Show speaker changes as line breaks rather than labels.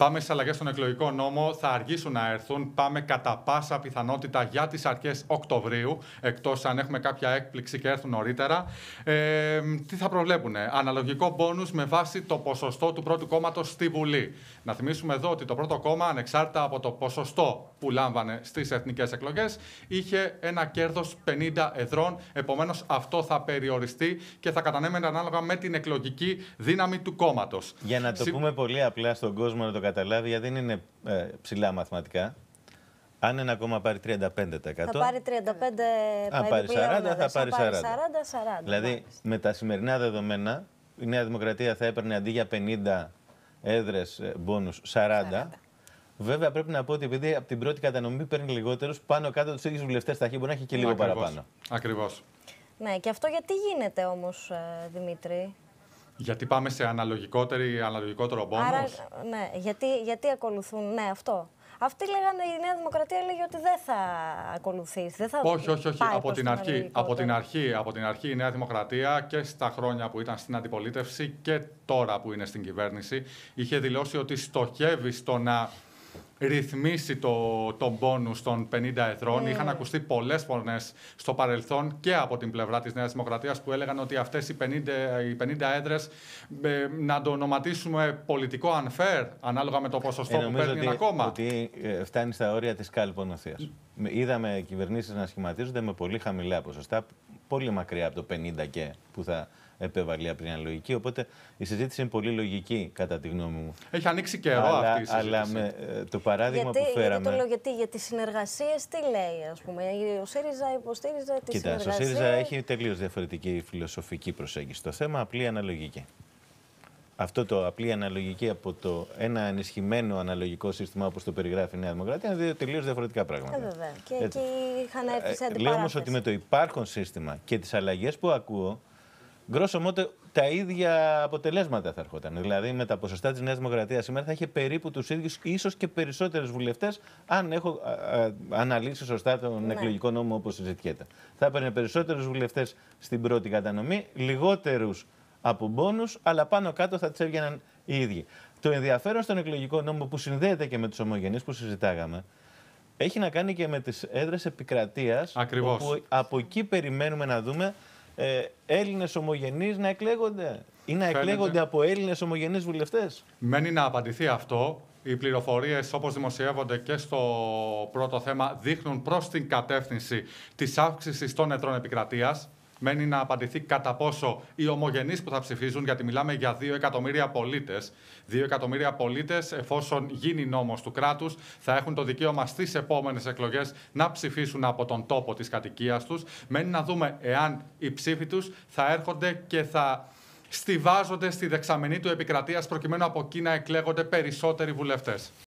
Πάμε στις αλλαγές στον εκλογικό νόμο, θα αργήσουν να έρθουν. Πάμε κατά πάσα πιθανότητα για τις αρχές Οκτωβρίου, εκτός αν έχουμε κάποια έκπληξη και έρθουν νωρίτερα. Τι θα προβλέπουνε? Αναλογικό μπόνους με βάση το ποσοστό του πρώτου κόμματος στη Βουλή. Να θυμίσουμε εδώ ότι το πρώτο κόμμα, ανεξάρτητα από το ποσοστό που λάμβανε στις εθνικές εκλογές, είχε ένα κέρδος 50 εδρών. Επομένως, αυτό θα περιοριστεί και θα κατανέμεται ανάλογα με την εκλογική δύναμη του κόμματος.
Για να το πούμε πολύ απλά στον κόσμο να το καταλάβει, γιατί δεν είναι ψηλά μαθηματικά. Αν ένα κόμμα πάρει 35%.
Θα πάρει 35%.
Αν πάρει 40%, θα πάρει
40%.
Δηλαδή, με τα σημερινά δεδομένα, η Νέα Δημοκρατία θα έπαιρνε αντί για 50 έδρες μπόνους 40. Βέβαια, πρέπει να πω ότι επειδή από την πρώτη κατανομή παίρνει λιγότερους, πάνω κάτω τους ίδιους βουλευτές στα μπορεί να έχει και λίγο παραπάνω.
Ακριβώς.
Ναι, και αυτό γιατί γίνεται όμως, Δημήτρη?
Γιατί πάμε σε αναλογικότερο μπόνους.
Άρα, ναι, γιατί ακολουθούν, ναι, αυτό. Αυτοί λέγανε, η Νέα Δημοκρατία έλεγε ότι δεν θα ακολουθήσει. Δεν θα
όχι.
πάει
Από την αρχή η Νέα Δημοκρατία και στα χρόνια που ήταν στην αντιπολίτευση και τώρα που είναι στην κυβέρνηση είχε δηλώσει ότι στοχεύει στο να ρυθμίσει τον μπόνους των 50 εδρών. Είχαν ακουστεί πολλές φωνές στο παρελθόν και από την πλευρά της Νέας Δημοκρατίας που έλεγαν ότι αυτές οι 50 έδρες να το ονοματίσουμε πολιτικό unfair ανάλογα με το ποσοστό που παίρνει ένα κόμμα.
Ότι φτάνει στα όρια της κάλπων-οθείας. Είδαμε κυβερνήσεις να σχηματίζονται με πολύ χαμηλά ποσοστά, πολύ μακριά από το 50 και που θα επέβαλε από την αναλογική. Οπότε η συζήτηση είναι πολύ λογική, κατά τη γνώμη μου.
Έχει ανοίξει καιρό αυτή η συζήτηση.
Αλλά με το παράδειγμα που φέραμε.
Γιατί το λέω, για τις συνεργασίες τι λέει, ας πούμε? Ο ΣΥΡΙΖΑ υποστήριζε τις συνεργασίες.
Ο ΣΥΡΙΖΑ έχει τελείως διαφορετική φιλοσοφική προσέγγιση. Το θέμα απλή αναλογική. Αυτό το απλή αναλογική από το ένα ενισχυμένο αναλογικό σύστημα όπως το περιγράφει η Νέα Δημοκρατία είναι δύο τελείως διαφορετικά πράγματα.
Βέβαια. Και εκεί είχαν έρθει σε αντιπαράθεση.
Λέω όμως ότι με το υπάρχον σύστημα και τις αλλαγές που ακούω, γκρόσο μότο τα ίδια αποτελέσματα θα έρχονταν. Δηλαδή με τα ποσοστά της Νέας Δημοκρατίας σήμερα θα είχε περίπου τους ίδιους, ίσως και περισσότερους βουλευτές, αν έχω αναλύσει σωστά τον εκλογικό νόμο όπως συζητιέται. Θα έπαιρνε περισσότερους βουλευτές στην πρώτη κατανομή, λιγότερους από μπόνους, αλλά πάνω κάτω θα τις έβγαιναν οι ίδιοι. Το ενδιαφέρον στον εκλογικό νόμο που συνδέεται και με τους ομογενείς που συζητάγαμε, έχει να κάνει και με τις έδρες επικρατείας, όπου από εκεί περιμένουμε να δούμε Έλληνες ομογενείς να εκλέγονται ή να εκλέγονται από Έλληνες ομογενείς βουλευτές.
Μένει να απαντηθεί αυτό. Οι πληροφορίες, όπως δημοσιεύονται και στο πρώτο θέμα, δείχνουν προς την κατεύθυνση της αύξησης των εδρών επικρατείας. Μένει να απαντηθεί κατά πόσο οι ομογενείς που θα ψηφίζουν, γιατί μιλάμε για 2 εκατομμύρια πολίτες. 2 εκατομμύρια πολίτες, εφόσον γίνει νόμος του κράτους, θα έχουν το δικαίωμα στις επόμενες εκλογές να ψηφίσουν από τον τόπο της κατοικίας τους. Μένει να δούμε εάν οι ψήφοι τους θα έρχονται και θα στιβάζονται στη δεξαμενή του επικρατείας προκειμένου από εκεί να εκλέγονται περισσότεροι βουλευτές.